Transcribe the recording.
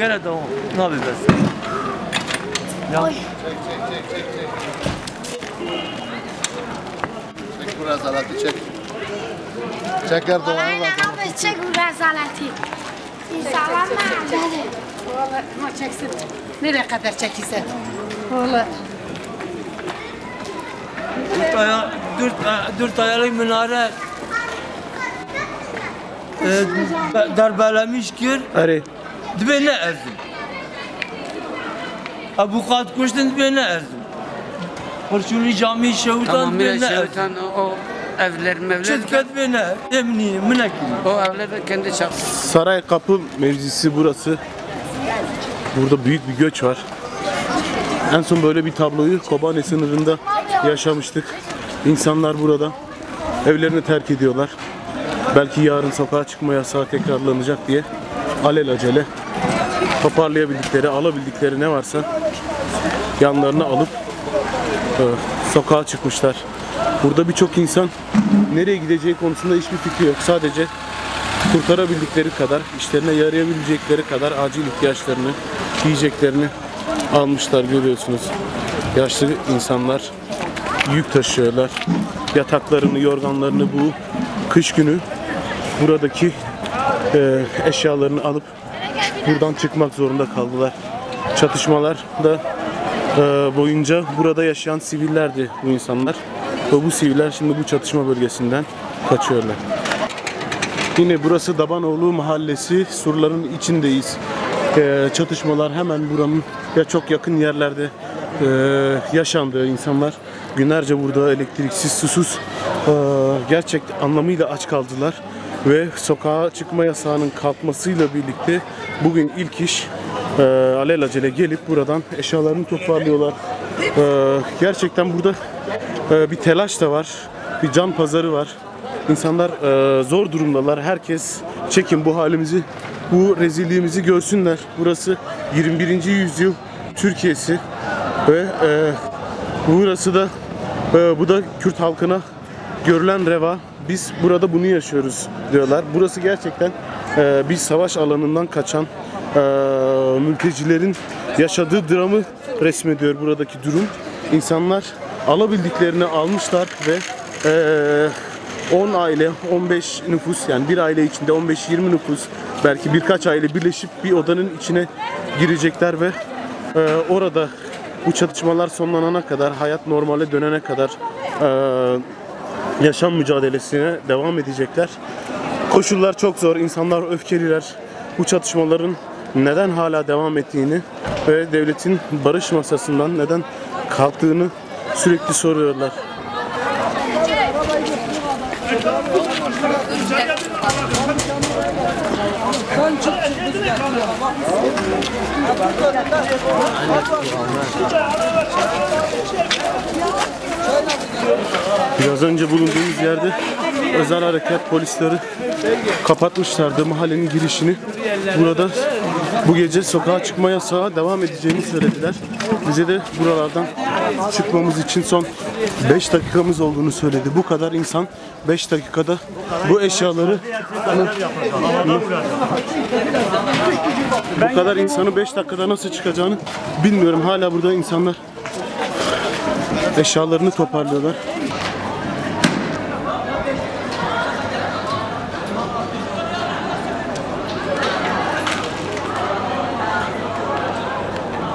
Gene devam. Ne yapayım ben sana? Ya. Çek bu rezaleti çek. Çek Erdoğan'ı Aynen abi çek bu rezaleti. İnsanlar ne? Vallahi ama çeksin. Nereye kadar çekilse? Vallahi. Dört ayalı minare darbelemiştir. Arı. Dibine erdim. Bu kat kuştan dibine erdim. Kurşuni cami şehutan Tamam bir dibine erdim. şeytan o evler mevler. Çetket dibine emniyim münekim. O evler de kendi çap. Saray Kapı mevzisi burası. Burada büyük bir göç var. En son böyle bir tabloyu Kobane sınırında yaşamıştık. İnsanlar burada evlerini terk ediyorlar. Belki yarın sokağa çıkma yasağı tekrarlanacak diye alelacele toparlayabildikleri, alabildikleri ne varsa yanlarına alıp sokağa çıkmışlar. Burada birçok insan nereye gideceği konusunda hiçbir fikri yok. Sadece kurtarabildikleri kadar, işlerine yarayabilecekleri kadar acil ihtiyaçlarını, yiyeceklerini almışlar, görüyorsunuz. Yaşlı insanlar yük taşıyorlar. Yataklarını, yorganlarını bu kış günü buradaki eşyalarını alıp buradan çıkmak zorunda kaldılar. Çatışmalar da boyunca burada yaşayan sivillerdi bu insanlar. Ve bu siviller şimdi bu çatışma bölgesinden kaçıyorlar. Yine burası Dabanoğlu Mahallesi, surların içindeyiz. Çatışmalar hemen buranın ya çok yakın yerlerde yaşandığı, insanlar günlerce burada elektriksiz, susuz gerçek anlamıyla aç kaldılar. Ve sokağa çıkma yasağının kalkmasıyla birlikte bugün ilk iş alelacele gelip buradan eşyalarını toparlıyorlar. Gerçekten burada bir telaş da var, bir can pazarı var. İnsanlar zor durumdalar. Herkes çekin bu halimizi, bu rezilliğimizi görsünler. Burası 21. yüzyıl Türkiye'si ve burası da bu da Kürt halkına görülen reva. Biz burada bunu yaşıyoruz diyorlar. Burası gerçekten bir savaş alanından kaçan mültecilerin yaşadığı dramı resmediyor buradaki durum. İnsanlar alabildiklerini almışlar ve 10 aile, 15 nüfus, yani bir aile içinde 15-20 nüfus, belki birkaç aile birleşip bir odanın içine girecekler ve orada bu çatışmalar sonlanana kadar, hayat normale dönene kadar yaşam mücadelesine devam edecekler. Koşullar çok zor, insanlar öfkeliler. Bu çatışmaların neden hala devam ettiğini ve devletin barış masasından neden kalktığını sürekli soruyorlar. Biraz önce bulunduğumuz yerde özel harekat polisleri kapatmışlardı mahallenin girişini. Burada bu gece sokağa çıkma yasağı devam edeceğini söylediler. Bize de buralardan çıkmamız için son 5 dakikamız olduğunu söyledi. Bu kadar insan 5 dakikada bu eşyaları bu kadar insanı 5 dakikada nasıl çıkacağını bilmiyorum. Hala burada insanlar eşyalarını toparlıyorlar.